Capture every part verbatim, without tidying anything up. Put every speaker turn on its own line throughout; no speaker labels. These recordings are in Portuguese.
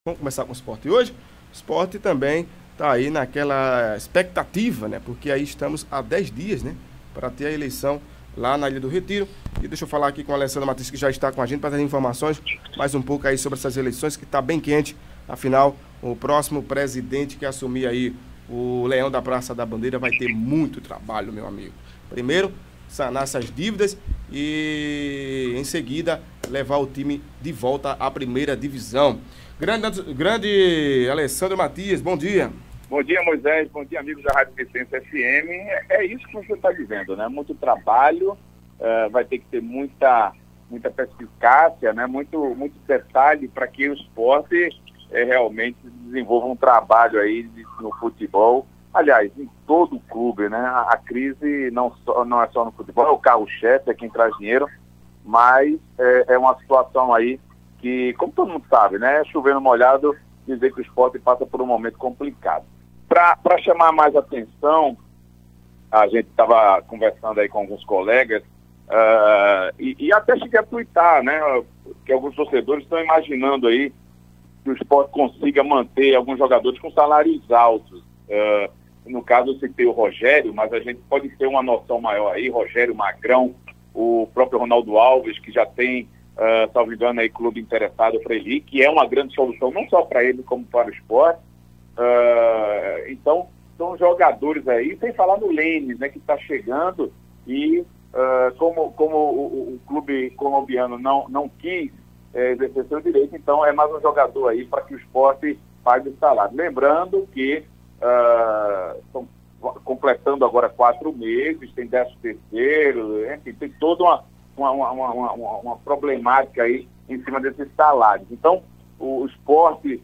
Vamos começar com o esporte hoje. O esporte também está aí naquela expectativa, né? Porque aí estamos há dez dias, né? Para ter a eleição lá na Ilha do Retiro. E deixa eu falar aqui com a Alessandra Matheus, que já está com a gente, para ter informações mais um pouco aí sobre essas eleições, que está bem quente. Afinal, o próximo presidente que assumir aí o Leão da Praça da Bandeira vai ter muito trabalho, meu amigo. Primeiro, sanar essas dívidas e, em seguida, levar o time de volta à primeira divisão. Grande, grande Alessandro Matias, bom dia.
Bom dia, Moisés. Bom dia, amigos da Rádio Vicência F M. É isso que você está dizendo, né? Muito trabalho, uh, vai ter que ter muita, muita perspicácia, né? Muito, muito detalhe para que o esporte é, realmente desenvolva um trabalho aí de, no futebol. Aliás, em todo o clube, né? A, a crise não, só, não é só no futebol, é o carro-chefe, é quem traz dinheiro, mas é, é uma situação aí que, como todo mundo sabe, né? Chovendo molhado, dizer que o esporte passa por um momento complicado. Para chamar mais atenção, a gente estava conversando aí com alguns colegas, uh, e, e até cheguei a tuitar, né? Que alguns torcedores estão imaginando aí que o esporte consiga manter alguns jogadores com salários altos. Uh, no caso, eu citei o Rogério, mas a gente pode ter uma noção maior aí, Rogério, Magrão, o próprio Ronaldo Alves, que já tem, uh, salvo engano, aí, clube interessado para ele, que é uma grande solução, não só para ele, como para o esporte. Uh, então, são jogadores aí, sem falar no Lênis, né, que está chegando e uh, como, como o, o clube colombiano não, não quis é, exercer seu direito, então é mais um jogador aí para que o esporte pague o salário. Lembrando que uh, estão completando agora quatro meses, tem décimo terceiro, enfim, tem toda uma, uma, uma, uma, uma, uma problemática aí em cima desses salários. Então, o, o esporte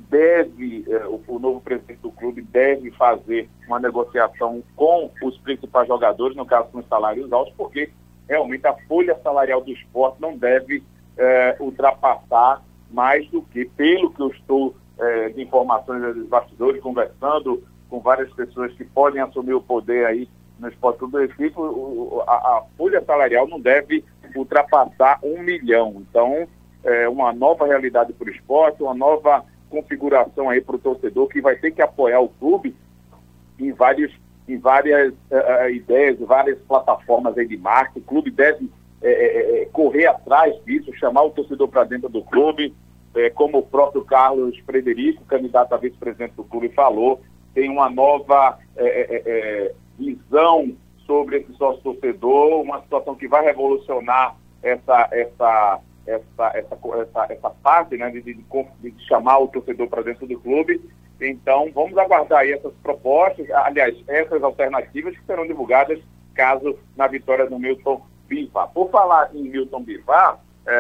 deve, o novo presidente do clube deve fazer uma negociação com os principais jogadores, no caso com os salários altos, porque realmente a folha salarial do esporte não deve eh, ultrapassar mais do que, pelo que eu estou eh, de informações dos bastidores, conversando com várias pessoas que podem assumir o poder aí no Esporte Clube do Recife, o, a, a folha salarial não deve ultrapassar um milhão. Então, é uma nova realidade para o esporte, uma nova configuração aí para o torcedor, que vai ter que apoiar o clube em, vários, em várias uh, ideias, várias plataformas aí de marketing. O clube deve é, é, correr atrás disso, chamar o torcedor para dentro do clube, é, como o próprio Carlos Frederico, candidato a vice-presidente do clube, falou, tem uma nova é, é, é, visão sobre esse sócio-torcedor, uma situação que vai revolucionar essa... essa Essa, essa, essa, essa parte, né, de, de, de chamar o torcedor para dentro do clube. Então, vamos aguardar aí essas propostas, aliás, essas alternativas que serão divulgadas caso na vitória do Milton Bivar. Por falar em Milton Bivar,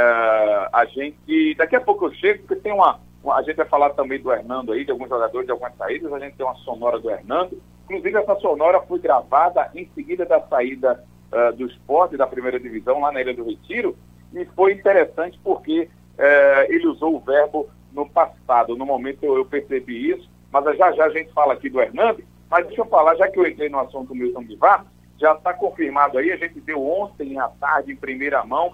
é, a gente, daqui a pouco eu chego, porque tem uma, uma, a gente vai falar também do Hernando aí, de alguns jogadores, de algumas saídas, a gente tem uma sonora do Hernando, inclusive essa sonora foi gravada em seguida da saída uh, do esporte da primeira divisão, lá na Ilha do Retiro. E foi interessante porque eh, ele usou o verbo no passado. No momento eu, eu percebi isso, mas já já a gente fala aqui do Hernando. Mas deixa eu falar, já que eu entrei no assunto do Milton Bivar, já está confirmado aí, a gente deu ontem à tarde, em primeira mão,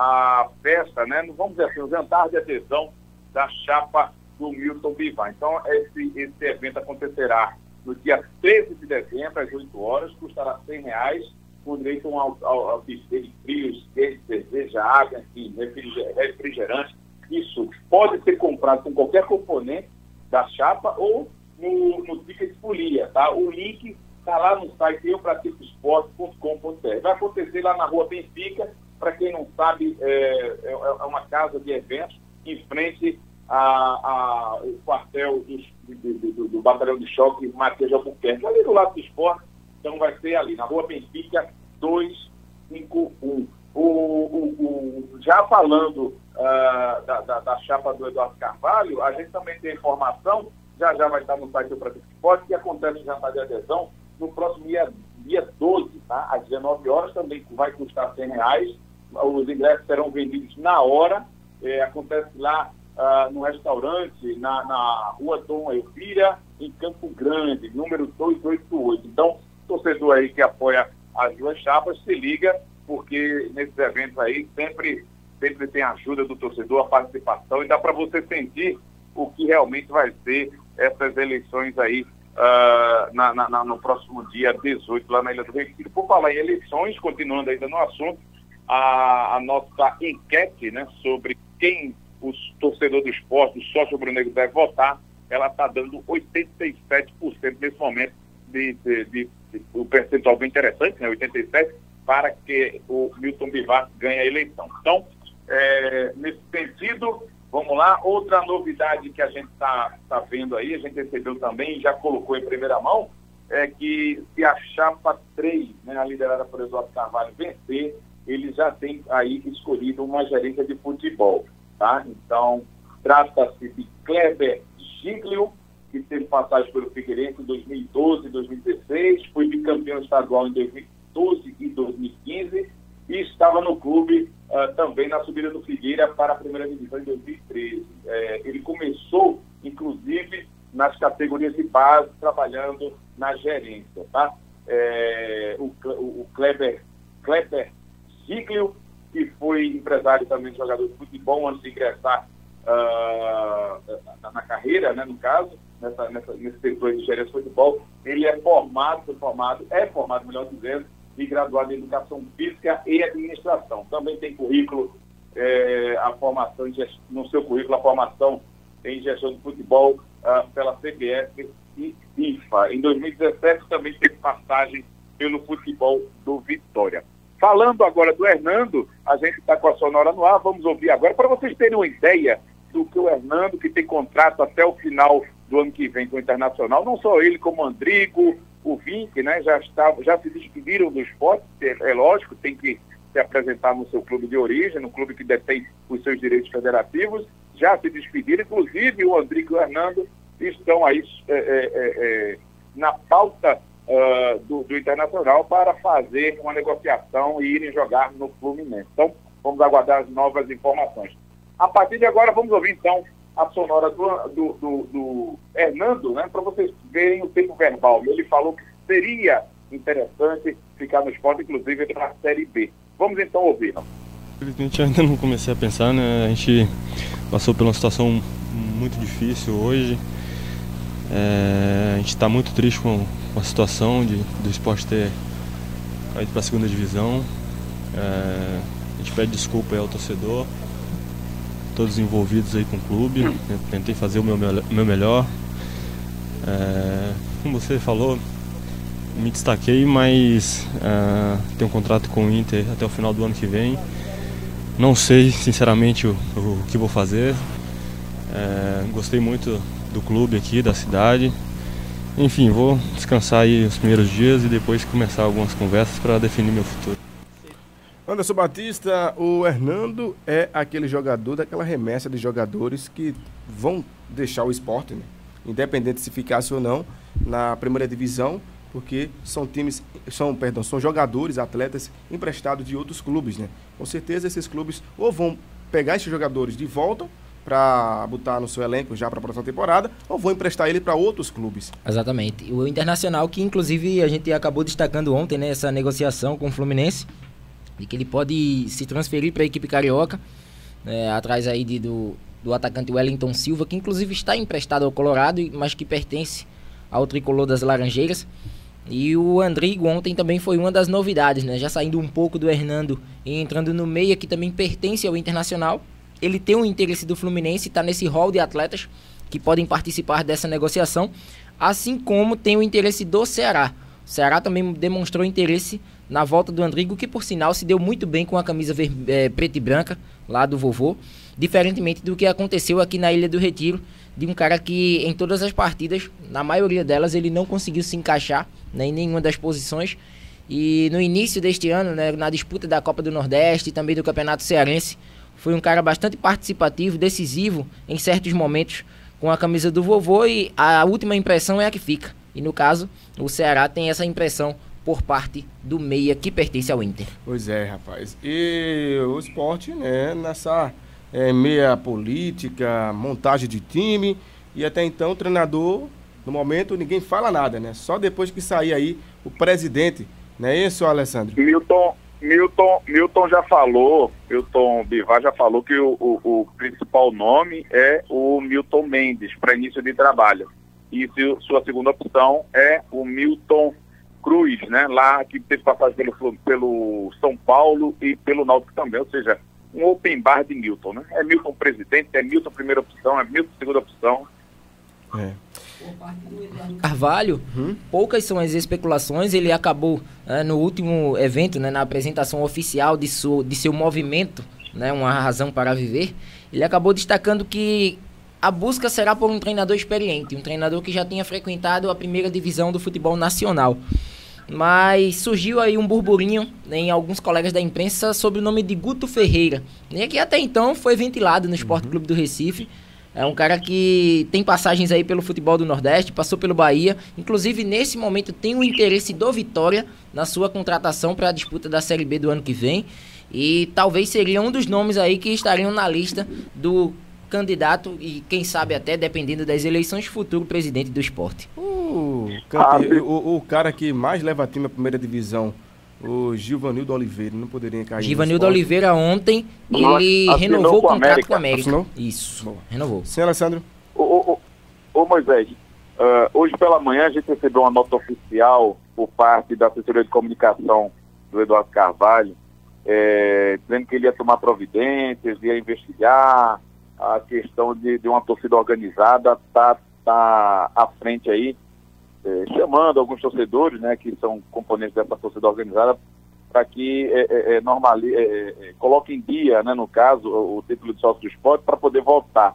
a festa, né? Vamos dizer assim, o jantar de adesão da chapa do Milton Bivar. Então, esse, esse evento acontecerá no dia treze de dezembro, às oito horas, custará cem reais, com direito ao, ao, ao buffet de frios, queijo, cerveja, água, enfim, refrigerante. Isso pode ser comprado com qualquer componente da chapa ou no, no ticket folia, tá? O link está lá no site eu pratico esporte ponto com ponto br. Vai acontecer lá na Rua Benfica, para quem não sabe, é, é, é uma casa de eventos em frente ao quartel do, do, do, do Batalhão de Choque Matias de Albuquerque, ali do lado do esporte. Então vai ser ali, na Rua Benfica duzentos e cinquenta e um. O, o, o, já falando uh, da, da, da chapa do Eduardo Carvalho, a gente também tem informação, já já vai estar no site do Pratico Esporte, que acontece o jantar de adesão no próximo dia, dia doze, tá? Às dezenove horas, também vai custar cem reais. Os ingressos serão vendidos na hora. É, acontece lá uh, no restaurante, na, na Rua Dom Elvira, em Campo Grande, número duzentos e oitenta e oito. Então, torcedor aí que apoia as duas chapas, se liga, porque nesses eventos aí sempre, sempre tem a ajuda do torcedor, a participação, e dá para você sentir o que realmente vai ser essas eleições aí uh, na, na, no próximo dia dezoito, lá na Ilha do Retiro. Por falar em eleições, continuando ainda no assunto, a, a nossa enquete, né, sobre quem o torcedor do esporte, o sócio rubro-negro deve votar, ela está dando oitenta e sete por cento nesse momento, de, de, de, de, o percentual bem interessante, né, oitenta e sete por cento, para que o Milton Bivar ganhe a eleição. Então, é, nesse sentido, vamos lá, outra novidade que a gente está tá vendo aí, a gente recebeu também, já colocou em primeira mão, é que se a chapa três, né, a liderada por Eduardo Carvalho, vencer, ele já tem aí escolhido uma gerência de futebol, tá? Então, trata-se de Kleber Giglio, que teve passagem pelo Figueirense em dois mil e doze e dois mil e dezesseis, foi bicampeão estadual em dois mil e doze e dois mil e quinze e estava no clube uh, também na subida do Figueira para a primeira divisão em dois mil e treze. É, ele começou, inclusive, nas categorias de base, trabalhando na gerência, tá? É, o, o Kleber, Kleber Giglio, que foi empresário também de jogador de futebol antes de ingressar uh, na, na carreira, né, no caso, nessa, nessa, nesse setor de gerência de futebol, ele é formado, foi formado, é formado, melhor dizendo, e graduado em Educação Física e Administração. Também tem currículo, é, a formação, no seu currículo, a formação em gestão de futebol uh, pela C B F e FIFA. Em dois mil e dezessete também teve passagem pelo futebol do Vitória. Falando agora do Hernando, a gente está com a Sonora no ar, vamos ouvir agora, para vocês terem uma ideia do que o Hernando, que tem contrato até o final do ano que vem com o Internacional, não só ele, como o Andrigo, o Vinck, né, já, está, já se despediram do esporte, é, é lógico, tem que se apresentar no seu clube de origem, no clube que detém os seus direitos federativos, já se despediram, inclusive o Andrigo e o Hernando estão aí é, é, é, na pauta uh, do, do Internacional para fazer uma negociação e irem jogar no Fluminense. Então, vamos aguardar as novas informações. A partir de agora, vamos ouvir, então, a sonora do, do, do, do Hernando, né, para vocês verem o tempo verbal. Ele falou que seria interessante ficar no esporte, inclusive para a Série B. Vamos então ouvir. Não?
Infelizmente, ainda não comecei a pensar, né? A gente passou por uma situação muito difícil hoje. É, a gente está muito triste com, com a situação de, do esporte ter caído para a segunda divisão. É, a gente pede desculpa aí ao torcedor, todos envolvidos aí com o clube. Eu tentei fazer o meu, meu melhor. É, como você falou, me destaquei, mas uh, tenho um contrato com o Inter até o final do ano que vem. Não sei, sinceramente, o, o que vou fazer. É, gostei muito do clube aqui, da cidade. Enfim, vou descansar aí os primeiros dias e depois começar algumas conversas para definir meu futuro.
Anderson Batista, o Hernando é aquele jogador daquela remessa de jogadores que vão deixar o esporte, né? Independente se ficasse ou não na primeira divisão, porque são times, são, perdão, são jogadores, atletas emprestados de outros clubes, né? Com certeza esses clubes ou vão pegar esses jogadores de volta para botar no seu elenco já para a próxima temporada, ou vão emprestar ele para outros clubes.
Exatamente. O Internacional, que inclusive a gente acabou destacando ontem, né, essa negociação com o Fluminense, de que ele pode se transferir para a equipe carioca, né, atrás aí de, do, do atacante Wellington Silva, que inclusive está emprestado ao Colorado, mas que pertence ao tricolor das Laranjeiras. E o Andrigo ontem também foi uma das novidades, né? Já saindo um pouco do Hernando e entrando no meia, que também pertence ao Internacional. Ele tem um interesse do Fluminense, está nesse hall de atletas que podem participar dessa negociação, assim como tem o interesse do Ceará. O Ceará também demonstrou interesse na volta do Andrigo, que por sinal se deu muito bem com a camisa ver, é, preta e branca, lá do vovô, diferentemente do que aconteceu aqui na Ilha do Retiro, de um cara que em todas as partidas, na maioria delas, ele não conseguiu se encaixar, né, em nenhuma das posições. E no início deste ano, né, na disputa da Copa do Nordeste e também do Campeonato Cearense, foi um cara bastante participativo, decisivo em certos momentos com a camisa do vovô, e a última impressão é a que fica. E no caso, o Ceará tem essa impressão por parte do meia que pertence ao Inter.
Pois é, rapaz. E o esporte, né, nessa é, meia política, montagem de time, e até então o treinador, no momento, ninguém fala nada, né? Só depois que sair aí o presidente, não é isso, Alessandro?
Milton, Milton, Milton já falou, Milton Bivar já falou que o, o, o principal nome é o Milton Mendes para início de trabalho. E se, sua segunda opção é o Milton Cruz, né? Lá que teve passagem pelo, pelo São Paulo e pelo Náutico também, ou seja, um open bar de Milton, né? É Milton presidente, é Milton primeira opção, é Milton segunda opção.
É.
Carvalho, hum? poucas são as especulações. Ele acabou é, no último evento, né, na apresentação oficial de, su, de seu movimento, né, Uma Razão para Viver, ele acabou destacando que a busca será por um treinador experiente, um treinador que já tenha frequentado a primeira divisão do futebol nacional. Mas surgiu aí um burburinho, né, em alguns colegas da imprensa sobre o nome de Guto Ferreira, né, que até então foi ventilado no Sport uhum. Clube do Recife. É um cara que tem passagens aí pelo futebol do Nordeste, passou pelo Bahia. Inclusive, nesse momento, tem o interesse do Vitória na sua contratação para a disputa da Série B do ano que vem. E talvez seria um dos nomes aí que estariam na lista do candidato e, quem sabe até, dependendo das eleições, futuro presidente do Sport.
Uh, campe... o, o cara que mais leva a time à primeira divisão, o Givanildo Oliveira, não poderia cair.
Givanildo Oliveira ontem, ele
Assinou
renovou o
com
contrato
América.
com a América.
Assinou?
Isso,
Boa.
renovou.
Sim, Alessandro.
Ô, ô, ô, ô Moisés, uh, hoje pela manhã a gente recebeu uma nota oficial por parte da assessoria de comunicação do Eduardo Carvalho, é, dizendo que ele ia tomar providências, ia investigar a questão de, de uma torcida organizada, tá, tá à frente aí, É, chamando alguns torcedores, né, que são componentes dessa torcida organizada, para que é, é, normali, é, é, coloque em dia, né, no caso, o, o título de sócio do esporte para poder votar.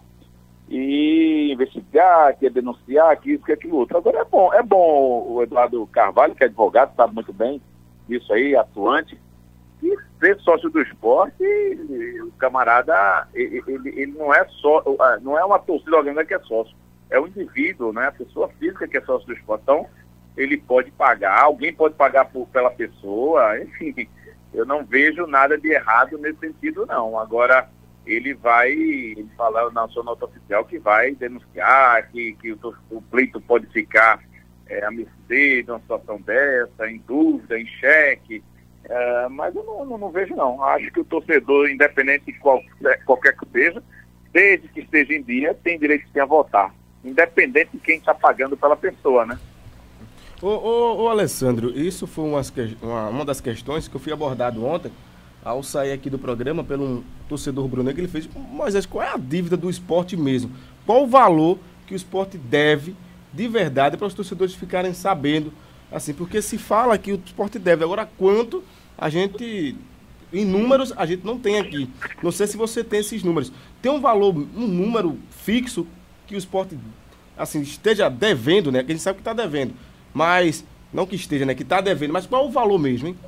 E investigar, que é denunciar, que isso, que aquilo outro. Agora é bom, é bom o Eduardo Carvalho, que é advogado, sabe muito bem isso aí, atuante, e ser sócio do esporte, o camarada, ele, ele, ele não é só, não é uma torcida organizada que é sócio. É o indivíduo, né? A pessoa física que é sócio do esporte. Então, ele pode pagar, alguém pode pagar por, pela pessoa, enfim, eu não vejo nada de errado nesse sentido, não. Agora, ele vai ele falar na sua nota oficial que vai denunciar, que, que o, o pleito pode ficar é, à mercê de uma situação dessa, em dúvida, em xeque, é, mas eu não, não, não vejo, não. Acho que o torcedor, independente de qual, qualquer que seja, desde que esteja em dia, tem direito sim a votar, independente de quem está pagando pela pessoa, né?
Ô, ô, ô Alessandro, isso foi umas, uma, uma das questões que eu fui abordado ontem, ao sair aqui do programa, pelo um torcedor rubro-negro, ele fez: Moisés, qual é a dívida do esporte mesmo? Qual o valor que o esporte deve, de verdade, para os torcedores ficarem sabendo, assim, porque se fala que o esporte deve, agora quanto a gente, em números, a gente não tem aqui. Não sei se você tem esses números. Tem um valor, um número fixo que o esporte, assim, esteja devendo, né? Que a gente sabe que está devendo, mas, não que esteja, né? Que está devendo, mas qual é o valor mesmo, hein?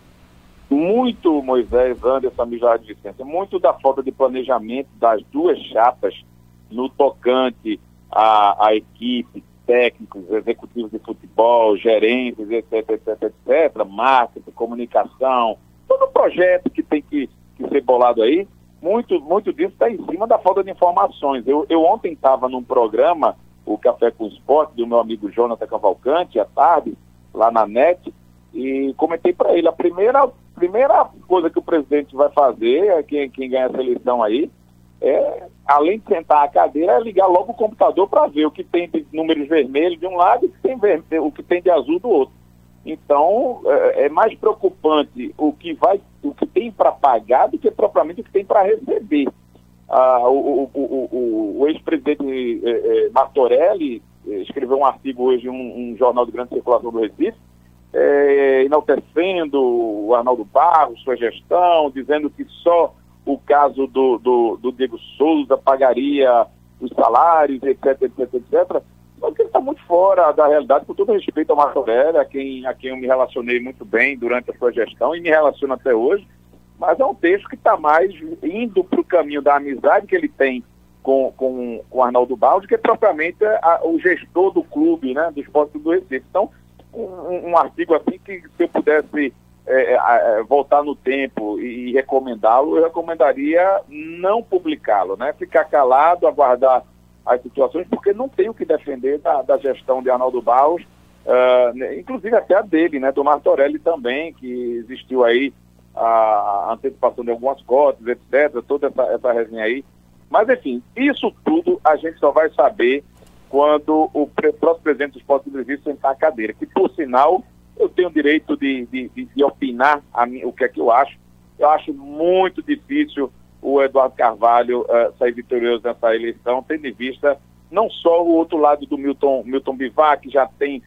Muito, Moisés, Anderson, Mijar de Vicência, muito da falta de planejamento das duas chapas no tocante à, à equipe, técnicos, executivos de futebol, gerentes, etc, etc, etc, marketing, comunicação, todo o projeto que tem que, que ser bolado aí, muito, muito disso está em cima da falta de informações. Eu, eu ontem estava num programa, o Café com Esporte, do meu amigo Jonathan Cavalcante, à tarde, lá na NET, e comentei para ele, a primeira, primeira coisa que o presidente vai fazer, quem, quem ganha essa eleição aí, é, além de sentar a cadeira, é ligar logo o computador para ver o que tem de números vermelhos de um lado e o que tem, vermelho, o que tem de azul do outro. Então, é, é mais preocupante o que, vai, o que tem para pagar do que propriamente o que tem para receber. Ah, o, o, o, o, o ex-presidente eh, eh, Martorelli eh, escreveu um artigo hoje em um, um jornal de grande circulação do Recife, eh, enaltecendo o Arnaldo Barros, sua gestão, dizendo que só o caso do, do, do Diego Souza pagaria os salários, etc, etc, etcétera. Só que ele está muito fora da realidade, com todo respeito ao Martorelli, a quem, a quem eu me relacionei muito bem durante a sua gestão e me relaciono até hoje. Mas é um texto que está mais indo para o caminho da amizade que ele tem com, com, com o Arnaldo Barros, que é propriamente a, o gestor do clube, né, do Sport Clube do Recife. Então, um, um artigo assim que, se eu pudesse é, é, voltar no tempo e, e recomendá-lo, eu recomendaria não publicá-lo, né, ficar calado, aguardar as situações, porque não tem o que defender da, da gestão de Arnaldo Barros, uh, inclusive até a dele, né, do Martorelli também, que existiu aí a antecipação de algumas cotas, etcétera, toda essa, essa resenha aí. Mas, enfim, isso tudo a gente só vai saber quando o próximo presidente do Esporte Clube Recife sentar a cadeira, que, por sinal, eu tenho o direito de, de, de, de opinar a mim, o que é que eu acho. Eu acho muito difícil o Eduardo Carvalho uh, sair vitorioso nessa eleição, tendo em vista não só o outro lado do Milton, Milton Bivar, que já tem,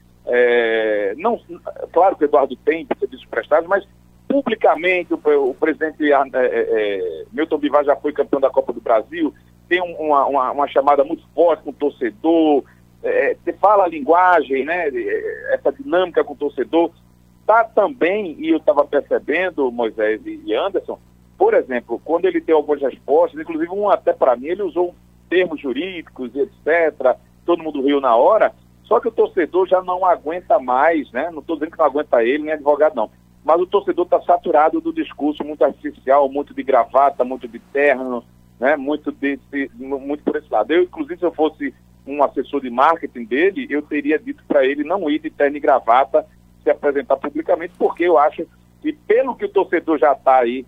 é, não, claro que o Eduardo tem serviços prestados, mas publicamente o, o presidente é, é, Milton Bivar já foi campeão da Copa do Brasil, tem um, uma, uma, uma chamada muito forte com o torcedor, é, você fala a linguagem, né, essa dinâmica com o torcedor. Tá também, e eu estava percebendo, Moisés e Anderson, por exemplo, quando ele deu algumas respostas, inclusive um até para mim, ele usou termos jurídicos, etcétera, todo mundo riu na hora, só que o torcedor já não aguenta mais, né? Não estou dizendo que não aguenta ele, nem advogado não, mas o torcedor está saturado do discurso muito artificial, muito de gravata, muito de terno, né? Muito, desse, muito por esse lado. Eu, inclusive, se eu fosse um assessor de marketing dele, eu teria dito para ele não ir de terno e gravata se apresentar publicamente, porque eu acho que, pelo que o torcedor já está aí,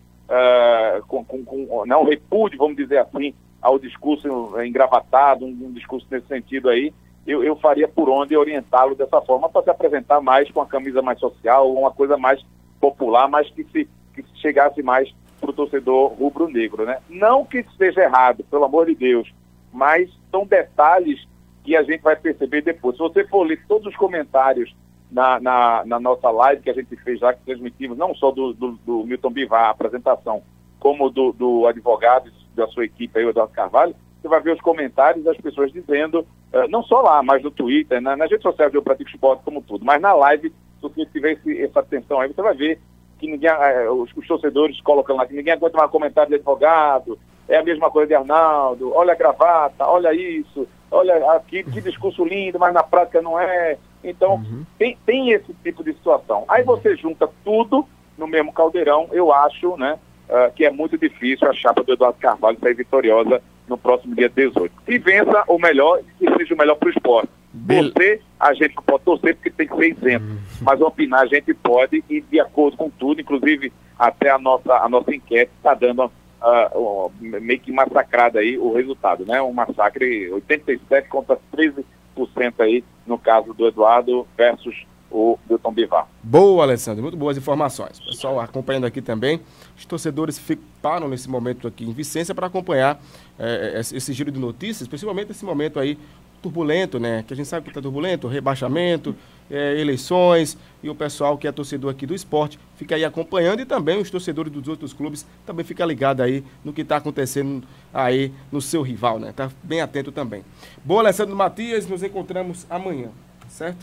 uh, com, com, com não, repúdio, vamos dizer assim, ao discurso engravatado, um, um discurso nesse sentido aí, eu, eu faria por onde orientá-lo dessa forma, para se apresentar mais com a camisa mais social, uma coisa mais popular, mas que se, que se chegasse mais para o torcedor rubro-negro, né? Não que esteja errado, pelo amor de Deus, mas são detalhes que a gente vai perceber depois. Se você for ler todos os comentários na, na, na nossa live que a gente fez lá, que transmitimos, não só do, do, do Milton Bivar, a apresentação, como do, do advogado da sua equipe aí, o Eduardo Carvalho, você vai ver os comentários das pessoas dizendo, uh, não só lá, mas no Twitter, na, nas redes sociais do Pratico Esporte, como tudo, mas na live, se você tiver esse, essa atenção aí, você vai ver que ninguém, uh, os, os torcedores colocam lá que ninguém aguenta mais comentário de advogado, é a mesma coisa de Arnaldo, olha a gravata, olha isso, olha aqui, que discurso lindo, mas na prática não é. Então, uhum. tem, tem esse tipo de situação. Aí você junta tudo no mesmo caldeirão, eu acho, né, uh, que é muito difícil a chapa do Eduardo Carvalho sair vitoriosa no próximo dia dezoito. Que vença o melhor e seja o melhor para o esporte. Você, a gente não pode torcer porque tem que ser isento, uhum. mas opinar a gente pode, e de acordo com tudo, inclusive até a nossa, a nossa enquete está dando uh, uh, meio que massacrada aí o resultado, né? Um massacre, oitenta e sete contra treze por cento aí, no caso do Eduardo versus o Milton Bivar.
Boa, Alessandro, muito boas informações. Pessoal acompanhando aqui também, os torcedores param nesse momento aqui em Vicência para acompanhar eh, esse giro de notícias, principalmente esse momento aí turbulento, né? Que a gente sabe que está turbulento, rebaixamento, eh, eleições, e o pessoal que é torcedor aqui do esporte fica aí acompanhando, e também os torcedores dos outros clubes também fica ligado aí no que está acontecendo aí no seu rival, né? Tá bem atento também. Boa, Alessandro Matias, nos encontramos amanhã, certo?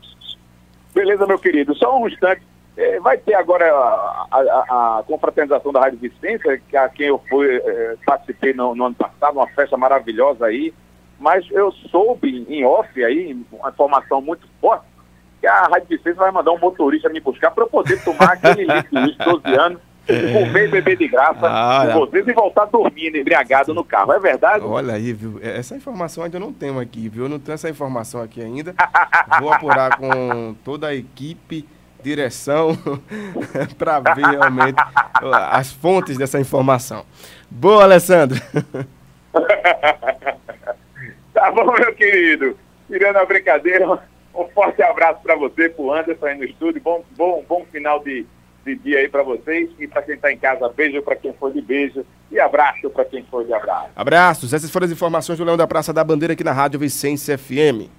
Beleza, meu querido. Só um instante. É, vai ter agora a, a, a confraternização da Rádio Vicência, que a quem eu fui, é, participei no, no ano passado, uma festa maravilhosa aí. Mas eu soube em off aí, uma informação muito forte, que a Rádio Vicência vai mandar um motorista me buscar para eu poder tomar aquele litro de doze anos, comer e beber de graça ah, com vocês e voltar dormindo, embriagado no carro. É verdade?
Olha aí, viu? Essa informação ainda eu não tenho aqui, viu? Eu não tenho essa informação aqui ainda. Vou apurar com toda a equipe, direção, para ver realmente as fontes dessa informação. Boa, Alessandro!
Tá bom, meu querido. Tirando a brincadeira, um forte abraço para você, pro Anderson aí no estúdio. Bom, bom, bom final de, de dia aí para vocês. E para quem tá em casa, beijo para quem for de beijo. E abraço para quem for de abraço.
Abraços. Essas foram as informações do Leão da Praça da Bandeira aqui na Rádio Vicência F M.